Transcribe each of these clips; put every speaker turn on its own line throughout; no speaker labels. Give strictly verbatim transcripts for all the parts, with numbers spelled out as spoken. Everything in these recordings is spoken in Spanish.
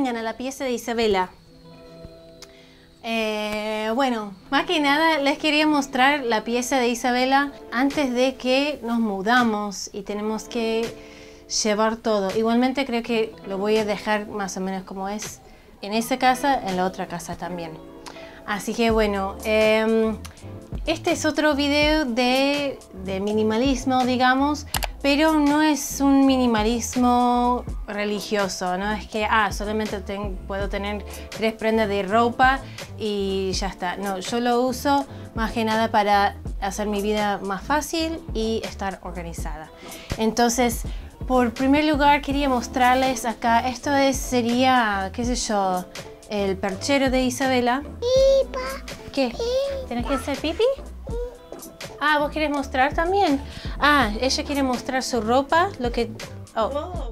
vengan a la pieza de Isabela. Eh, bueno, más que nada les quería mostrar la pieza de Isabela antes de que nos mudamos y tenemos que llevar todo. Igualmente creo que lo voy a dejar más o menos como es en esa casa, en la otra casa también. Así que bueno, eh, este es otro video de, de minimalismo, digamos, pero no es un minimalismo religioso, no es que ah, solamente ten, puedo tener tres prendas de ropa y ya está. No, yo lo uso más que nada para hacer mi vida más fácil y estar organizada. Entonces, por primer lugar quería mostrarles acá, esto es, sería, qué sé yo, el perchero de Isabela. ¿Qué? ¿Tienes que hacer pipí? Ah, ¿vos querés mostrar también? Ah, ella quiere mostrar su ropa, lo que... Oh,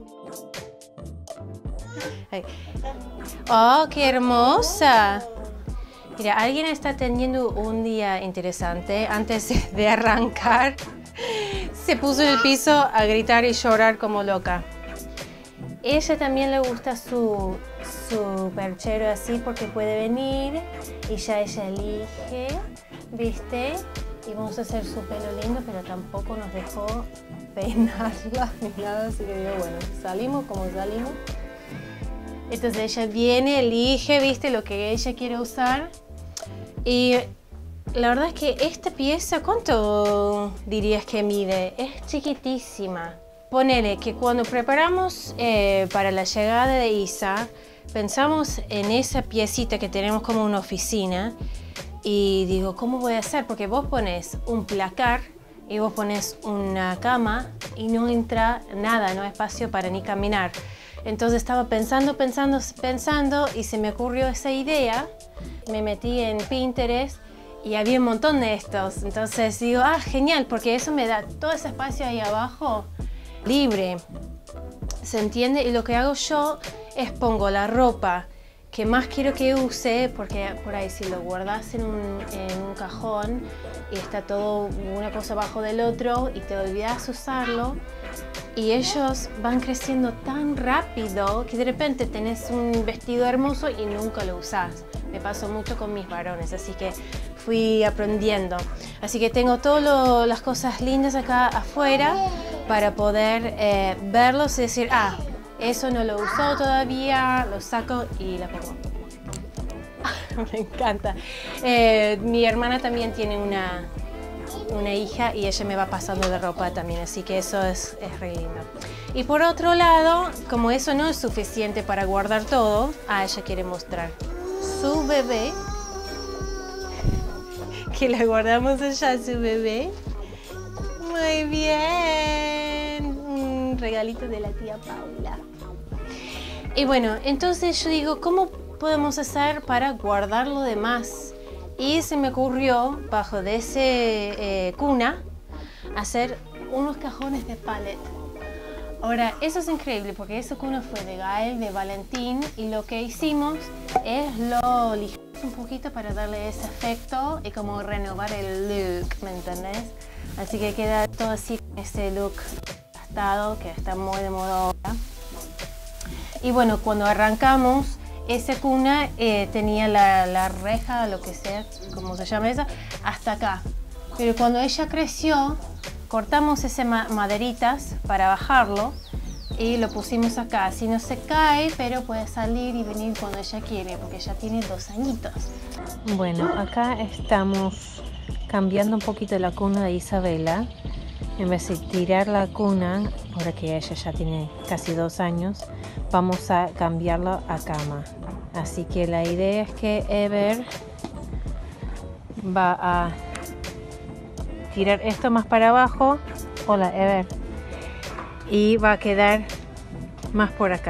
oh, qué hermosa. Mira, alguien está teniendo un día interesante. Antes de arrancar, se puso en el piso a gritar y llorar como loca. Ella también le gusta su, su perchero así porque puede venir y ya ella elige, ¿viste? Y vamos a hacer su pelo lindo, pero tampoco nos dejó peinarla ni nada, así que digo, bueno, salimos como salimos. Entonces ella viene, elige, ¿viste? Lo que ella quiere usar. Y la verdad es que esta pieza, ¿cuánto dirías que mide? Es chiquitísima. Ponele que cuando preparamos eh, para la llegada de Isa, pensamos en esa piecita que tenemos como una oficina. Y digo, ¿cómo voy a hacer? Porque vos pones un placar y vos pones una cama y no entra nada, no hay espacio para ni caminar. Entonces estaba pensando, pensando, pensando y se me ocurrió esa idea. Me metí en Pinterest y había un montón de estos. Entonces digo, ah, genial, porque eso me da todo ese espacio ahí abajo libre. ¿Se entiende? Y lo que hago yo es pongo la ropa que más quiero que use, porque por ahí si lo guardas en un, en un cajón y está todo una cosa abajo del otro y te olvidas usarlo y ellos van creciendo tan rápido que de repente tenés un vestido hermoso y nunca lo usás. Me pasó mucho con mis varones, así que fui aprendiendo. Así que tengo todas las cosas lindas acá afuera para poder eh, verlos y decir, ah, eso no lo usó todavía, lo saco y la pongo. Me encanta. Eh, mi hermana también tiene una, una hija y ella me va pasando de ropa también, así que eso es, es re lindo. Y por otro lado, como eso no es suficiente para guardar todo, ah, ella quiere mostrar su bebé, que le guardamos allá a su bebé. Muy bien, un regalito de la tía Paula. Y bueno, entonces yo digo, ¿cómo podemos hacer para guardar lo demás? Y se me ocurrió, bajo de ese eh, cuna, hacer unos cajones de pallet. Ahora, eso es increíble porque ese cuna fue de Gael, de Valentín, y lo que hicimos es lo lijamos un poquito para darle ese efecto y como renovar el look, ¿me entendés? Así que queda todo así, ese look gastado que está muy de moda ahora. Y bueno, cuando arrancamos, esa cuna eh, tenía la, la reja, lo que sea, como se llama esa, hasta acá. Pero cuando ella creció, cortamos esas ma maderitas para bajarlo y lo pusimos acá. Así no se cae, pero puede salir y venir cuando ella quiere, porque ella tiene dos añitos. Bueno, acá estamos cambiando un poquito la cuna de Isabela. En vez de tirar la cuna, ahora que ella ya tiene casi dos años, vamos a cambiarla a cama. Así que la idea es que Ever va a tirar esto más para abajo. Hola, Ever. Y va a quedar más por acá.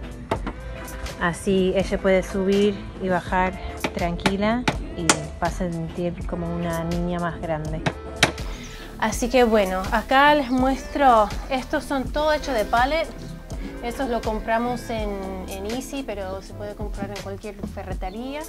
Así ella puede subir y bajar tranquila y va a sentir como una niña más grande. Así que bueno, acá les muestro, estos son todo hecho de pallet. Estos lo compramos en, en Easy, pero se puede comprar en cualquier ferretería.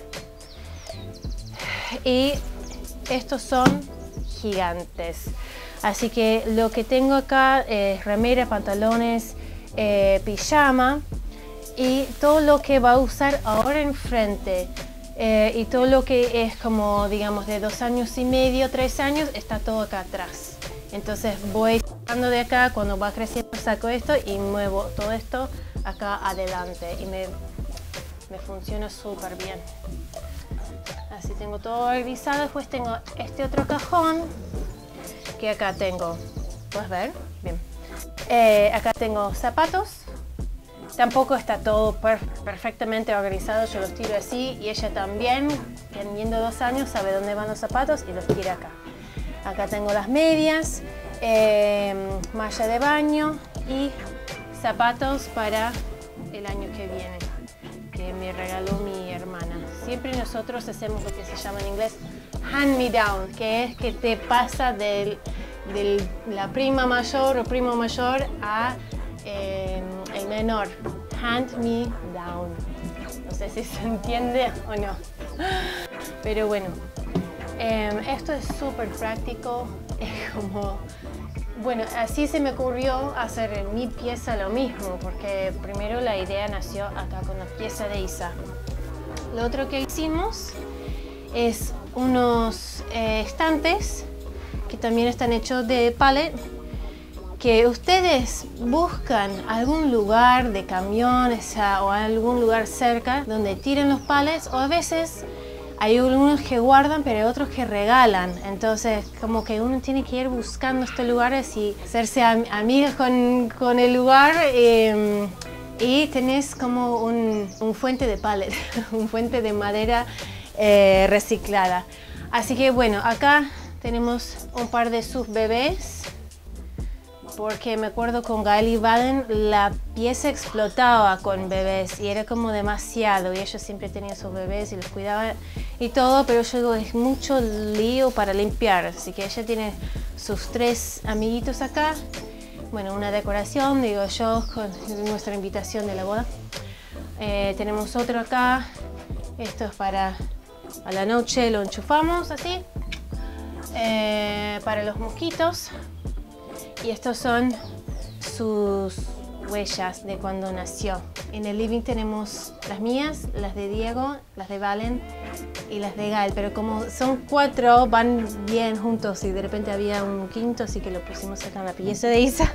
Y estos son gigantes. Así que lo que tengo acá es remera, pantalones, eh, pijama. y todo lo que va a usar ahora enfrente. Eh, y todo lo que es como, digamos, de dos años y medio, tres años, está todo acá atrás. Entonces voy sacando de acá, cuando va creciendo saco esto y muevo todo esto acá adelante. Y me, me funciona súper bien. Así tengo todo organizado. Después tengo este otro cajón, que acá tengo, ¿puedes ver? Bien. Eh, acá tengo zapatos. Tampoco está todo per perfectamente organizado, yo los tiro así y ella también, teniendo dos años, sabe dónde van los zapatos y los tira acá. Acá tengo las medias, eh, malla de baño y zapatos para el año que viene, que me regaló mi hermana. Siempre nosotros hacemos lo que se llama en inglés hand me down, que es que te pasa de la prima mayor o primo mayor a Eh, el menor. Hand me down. No sé si se entiende o no, pero bueno, eh, esto es súper práctico. Es como, bueno, así se me ocurrió hacer en mi pieza lo mismo, porque primero la idea nació acá con la pieza de Isa. Lo otro que hicimos es unos eh, estantes que también están hechos de pallet, que ustedes buscan algún lugar de camiones o algún lugar cerca donde tiren los pallets, o a veces hay algunos que guardan pero otros que regalan. Entonces como que uno tiene que ir buscando estos lugares y hacerse am amigas con, con el lugar, eh, y tenés como un, un fuente de pallet, un fuente de madera eh, reciclada. Así que bueno, acá tenemos un par de sus bebés, porque me acuerdo con Gael y Valen la pieza explotaba con bebés y era como demasiado, y ellos siempre tenían sus bebés y los cuidaban y todo, pero yo digo, es mucho lío para limpiar, así que ella tiene sus tres amiguitos acá. Bueno, una decoración, digo yo, con nuestra invitación de la boda. Eh, tenemos otro acá, esto es para a la noche, lo enchufamos así, eh, para los mosquitos. Y estos son sus huellas de cuando nació. En el living tenemos las mías, las de Diego, las de Valen y las de Gael. Pero como son cuatro, van bien juntos y de repente había un quinto, así que lo pusimos acá en la pieza de Isa.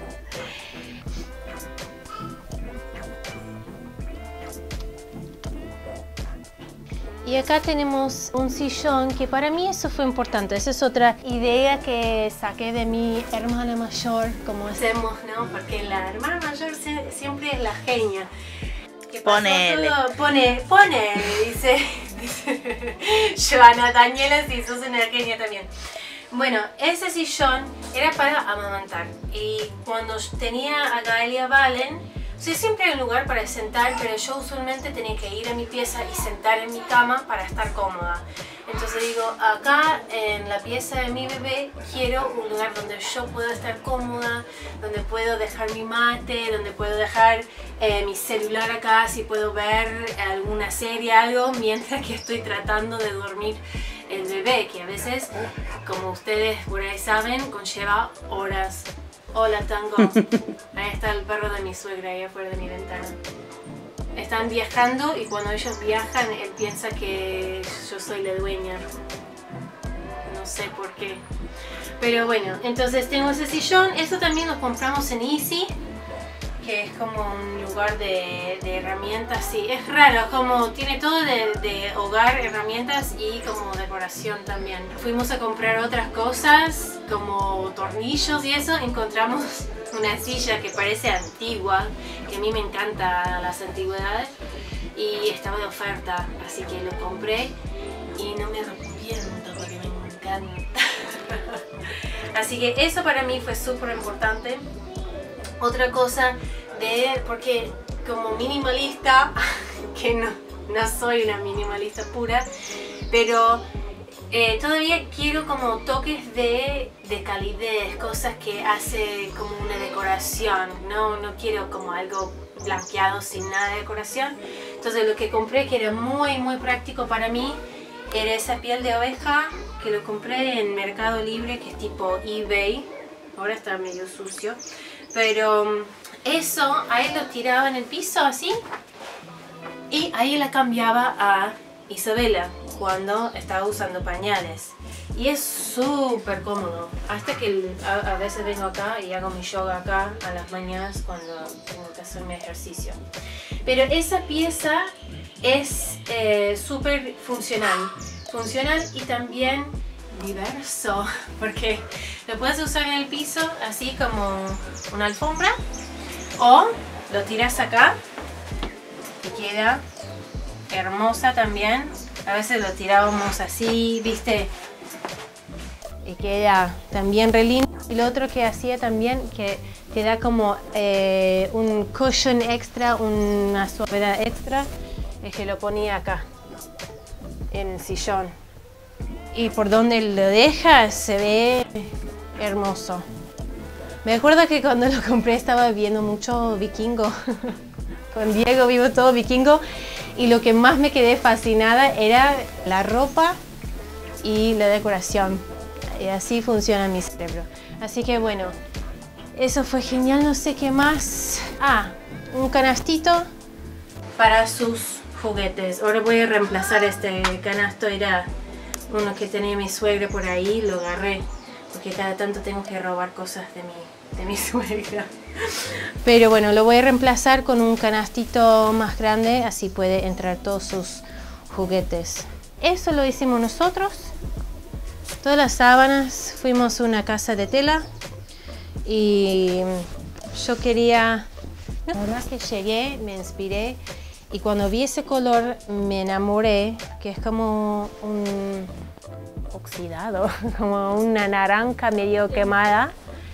Y acá tenemos un sillón, que para mí eso fue importante. Esa es otra idea que saqué de mi hermana mayor, como hacemos, ¿no? Porque la hermana mayor siempre es la genia.
Ponele.
Pone, pone, dice, dice Joana. Daniela, si sos una genia también. Bueno, ese sillón era para amamantar. Y cuando tenía a Gael y a Valen, o sea, siempre hay un lugar para sentar, pero yo usualmente tenía que ir a mi pieza y sentar en mi cama para estar cómoda. Entonces digo, acá en la pieza de mi bebé quiero un lugar donde yo pueda estar cómoda, donde puedo dejar mi mate, donde puedo dejar eh, mi celular acá, si puedo ver alguna serie, algo, mientras que estoy tratando de dormir el bebé, que a veces, como ustedes por ahí saben, conlleva horas. Hola, Tango. Ahí está el perro de mi suegra, ahí afuera de mi ventana. Están viajando y cuando ellos viajan, él piensa que yo soy la dueña. No sé por qué. Pero bueno, entonces tengo ese sillón. Eso también lo compramos en Easy, que es como un lugar de, de herramientas. Sí, es raro, como tiene todo de, de hogar, herramientas y como decoración también. Fuimos a comprar otras cosas, como tornillos y eso. Encontramos una silla que parece antigua, que a mí me encantan las antigüedades, y estaba de oferta, así que lo compré y no me arrepiento porque me encanta. Así que eso para mí fue súper importante. Otra cosa, de porque como minimalista, que no, no soy una minimalista pura, pero eh, todavía quiero como toques de, de calidez, cosas que hace como una decoración, no, no quiero como algo blanqueado sin nada de decoración. Entonces lo que compré, que era muy muy práctico para mí, era esa piel de oveja, que lo compré en Mercado Libre, que es tipo eBay. Ahora está medio sucio, pero eso, a él lo tiraba en el piso así Y ahí la cambiaba a Isabela cuando estaba usando pañales. Y es súper cómodo. Hasta que a, a veces vengo acá y hago mi yoga acá a las mañanas cuando tengo que hacer mi ejercicio. Pero esa pieza es eh, súper funcional. Funcional y también diverso. Porque lo puedes usar en el piso así como una alfombra. O lo tiras acá y queda hermosa también. A veces lo tirábamos así, ¿viste? Y queda también re lindo. Y lo otro que hacía también, que te da como eh, un cushion extra, una suavidad extra, es que lo ponía acá, en el sillón. Y por donde lo dejas se ve hermoso. Me acuerdo que cuando lo compré estaba viendo mucho Vikingo. Con Diego vivo todo Vikingo. Y lo que más me quedé fascinada era la ropa y la decoración. Y así funciona mi cerebro. Así que bueno, eso fue genial. No sé qué más. Ah, un canastito para sus juguetes. Ahora voy a reemplazar este canasto. Era uno que tenía mi suegra por ahí. Lo agarré porque cada tanto tengo que robar cosas de mi, de mi suegra. Pero bueno, lo voy a reemplazar con un canastito más grande. Así puede entrar todos sus juguetes. Eso lo hicimos nosotros. Todas las sábanas, fuimos a una casa de tela y yo quería, la verdad que llegué, me inspiré y cuando vi ese color me enamoré, que es como un oxidado, como una naranja medio quemada.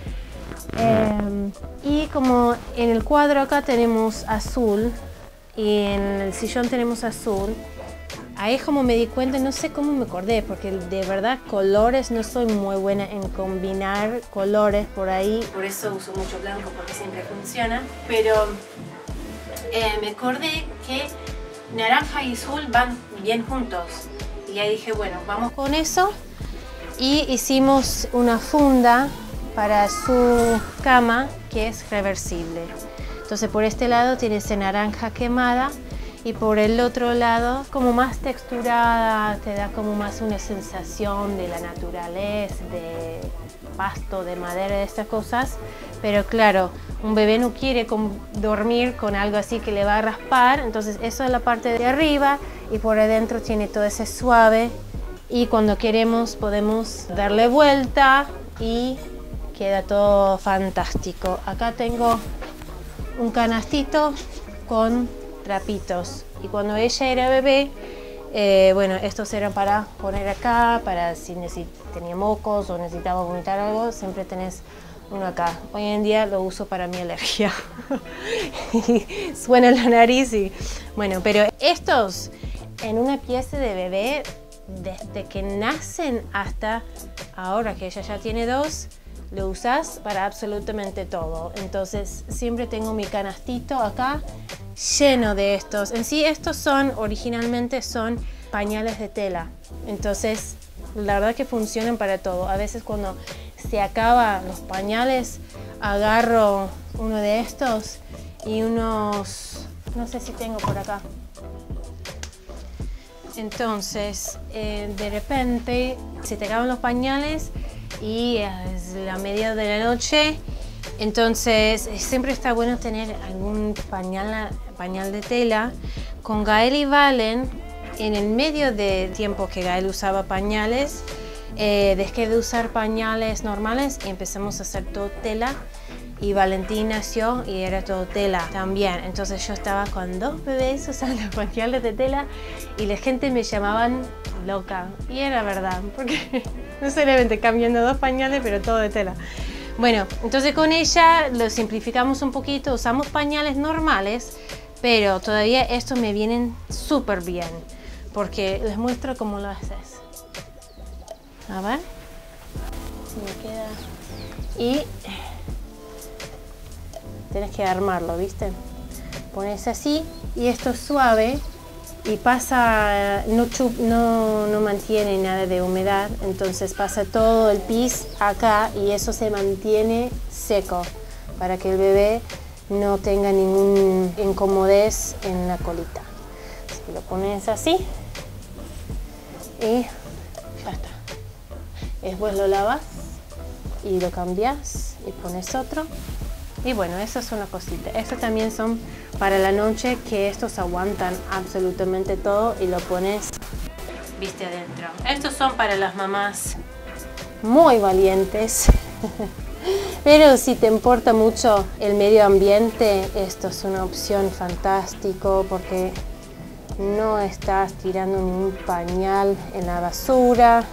Eh, y como en el cuadro acá tenemos azul y en el sillón tenemos azul, ahí como me di cuenta, no sé cómo me acordé, porque de verdad colores, no soy muy buena en combinar colores por ahí. Por eso uso mucho blanco, porque siempre funciona. Pero eh, me acordé que naranja y azul van bien juntos. Y ahí dije, bueno, vamos con eso. Y hicimos una funda para su cama que es reversible. Entonces por este lado tiene ese naranja quemada. Y por el otro lado, como más texturada, te da como más una sensación de la naturaleza, de pasto, de madera, de estas cosas. Pero claro, un bebé no quiere con, dormir con algo así que le va a raspar. Entonces eso es la parte de arriba y por adentro tiene todo ese suave. Y cuando queremos podemos darle vuelta y queda todo fantástico. Acá tengo un canastito con trapitos y cuando ella era bebé, eh, bueno, estos eran para poner acá, para si tenía mocos o necesitaba vomitar algo, siempre tenés uno acá. Hoy en día lo uso para mi alergia. Suena la nariz y bueno, pero estos en una pieza de bebé, desde que nacen hasta ahora que ella ya tiene dos, lo usas para absolutamente todo. Entonces siempre tengo mi canastito acá lleno de estos. En sí estos son, originalmente son pañales de tela. Entonces la verdad que funcionan para todo. A veces cuando se acaban los pañales agarro uno de estos y unos, no sé si tengo por acá. Entonces eh, de repente se te acaban los pañales y es la media de la noche, entonces siempre está bueno tener algún pañal, pañal de tela. Con Gael y Valen, en el medio de tiempo que Gael usaba pañales, eh, dejé de usar pañales normales y empezamos a hacer todo tela. Y Valentín nació y era todo tela también. Entonces yo estaba con dos bebés usando pañales de tela y la gente me llamaban loca. Y era verdad, porque no solamente cambiando dos pañales, pero todo de tela. Bueno, entonces con ella lo simplificamos un poquito, usamos pañales normales, pero todavía estos me vienen súper bien, porque les muestro cómo lo haces. A ver, si me queda... Y tienes que armarlo, ¿viste? Pones así y esto es suave y pasa, no, chup, no, no mantiene nada de humedad, entonces pasa todo el pis acá y eso se mantiene seco para que el bebé no tenga ningún incomodez en la colita. Lo pones así y ya está. Después lo lavas y lo cambias y pones otro. Y bueno, eso es una cosita. Estos también son para la noche, que estos aguantan absolutamente todo y lo pones, viste, adentro. Estos son para las mamás muy valientes. Pero si te importa mucho el medio ambiente, esto es una opción fantástica porque no estás tirando ningún pañal en la basura.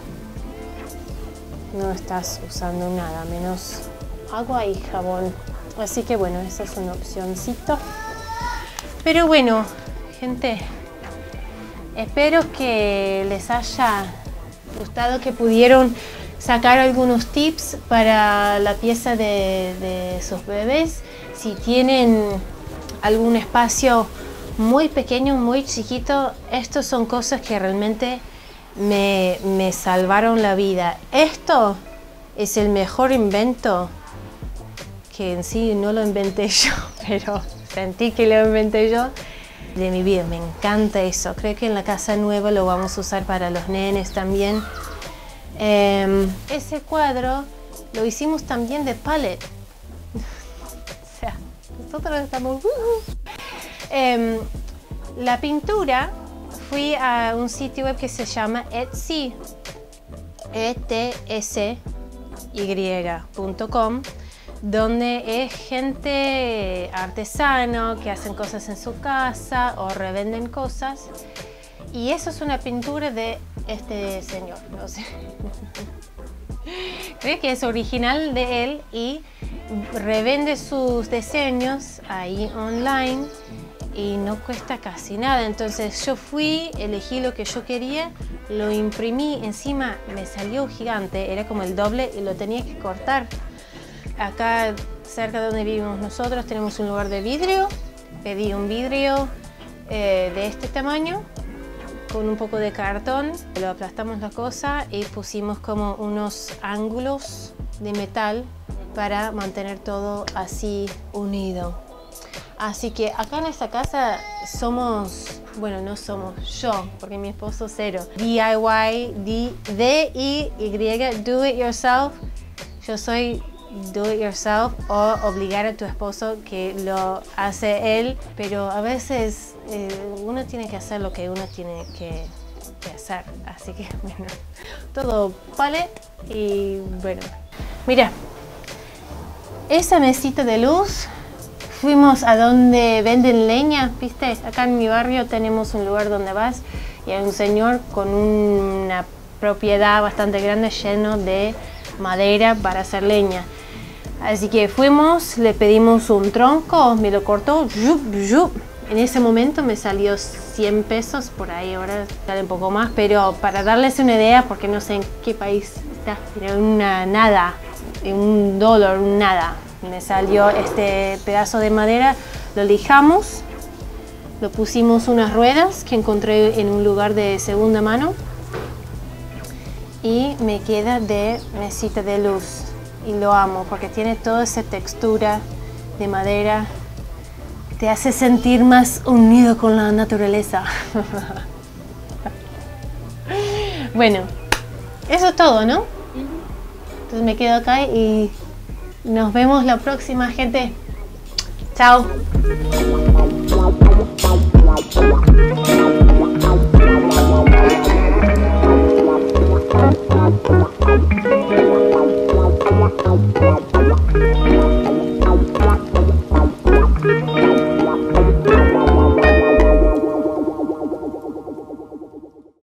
No estás usando nada, menos agua y jabón. Así que bueno, esa es una opcióncito. Pero bueno, gente, espero que les haya gustado, que pudieron sacar algunos tips para la pieza de, de sus bebés. Si tienen algún espacio muy pequeño, muy chiquito, estas son cosas que realmente me, me salvaron la vida. Esto es el mejor invento, que en sí no lo inventé yo, pero sentí que lo inventé yo, de mi vida. Me encanta eso. Creo que en la casa nueva lo vamos a usar para los nenes también. Eh, ese cuadro lo hicimos también de pallet. O sea, nosotros estamos... Eh, la pintura, fui a un sitio web que se llama Etsy, E T S Y punto com, donde es gente artesano que hacen cosas en su casa o revenden cosas. Y eso es una pintura de este señor, no sé. Creo que es original de él y revende sus diseños ahí online y no cuesta casi nada. Entonces yo fui, elegí lo que yo quería, lo imprimí, encima me salió gigante, era como el doble y lo tenía que cortar. Acá cerca de donde vivimos nosotros tenemos un lugar de vidrio. Pedí un vidrio eh, de este tamaño con un poco de cartón, lo aplastamos la cosa y pusimos como unos ángulos de metal para mantener todo así unido. Así que acá en esta casa somos, bueno, no somos yo, porque mi esposo cero. D I Y, D I Y, do it yourself. Yo soy do it yourself o obligar a tu esposo, que lo hace él, pero a veces eh, uno tiene que hacer lo que uno tiene que, que hacer. Así que bueno, todo pallet y bueno. Mira, esa mesita de luz, fuimos a donde venden leña, ¿viste? Acá en mi barrio tenemos un lugar donde vas y hay un señor con una propiedad bastante grande lleno de madera para hacer leña. Así que fuimos, le pedimos un tronco, me lo cortó, yup, yup. En ese momento me salió cien pesos, por ahí ahora sale un poco más, pero para darles una idea, porque no sé en qué país está, una nada, un dólar, un nada. Me salió este pedazo de madera, lo lijamos, lo pusimos unas ruedas que encontré en un lugar de segunda mano y me queda de mesita de luz. Y lo amo porque tiene toda esa textura de madera, te hace sentir más unido con la naturaleza. Bueno, eso es todo, ¿no? Entonces me quedo acá y nos vemos la próxima, gente. Chao. Thank you.